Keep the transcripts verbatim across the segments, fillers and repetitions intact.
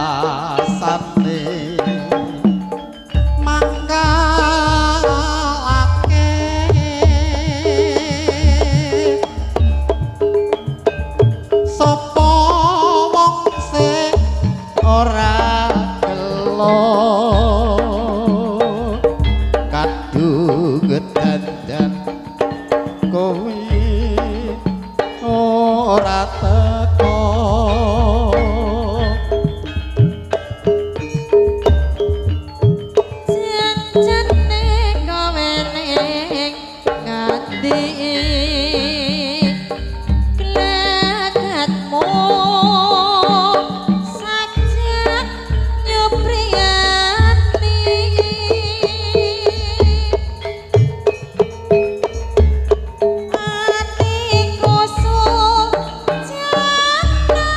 rasane mangkalake sapa wong sing ora gelo kadhuget dandan kowe ora teko janjane kowe ning ngati gelagatmu sajak nyupriyati atiku sujana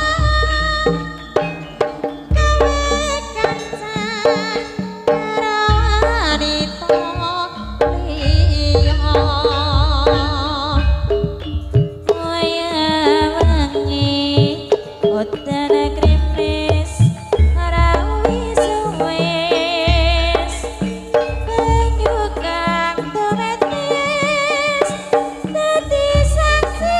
kowe kancan karo wanita liya kaya wengi udan krimis ora wis-wis banyu kang tumetis dadi saksi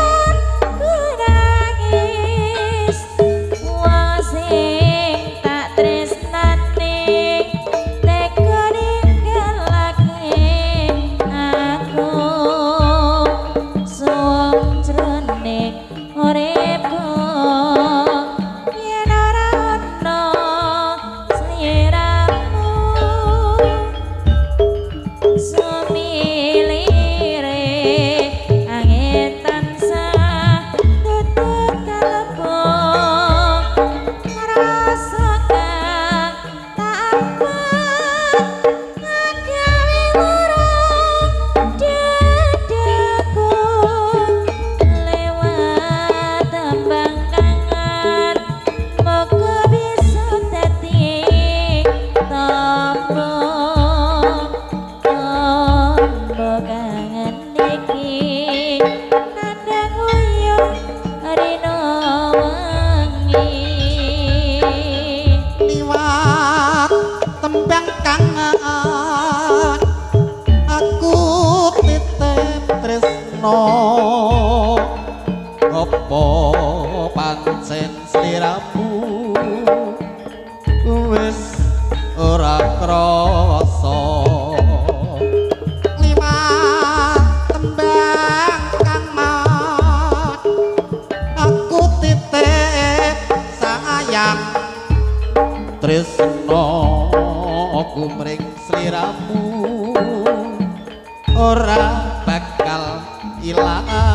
kurangis wong sing tak tresnani teka ninggalake aku suwung jroning uripku yen ora ana sliramu sumilire angin tansah tutut kalbu rasa kang tak abot nggawe urung dadaku lewat tembang kangen moga bisa dadi tombo tombo kangen iki nandang uyuh rino wengi liwat tembang kangen aku titip tresno apa pancen sliramu wis ora krasa liwat tembang kangen aku titip sayang tresno aku mring sliramu ora bakal ilang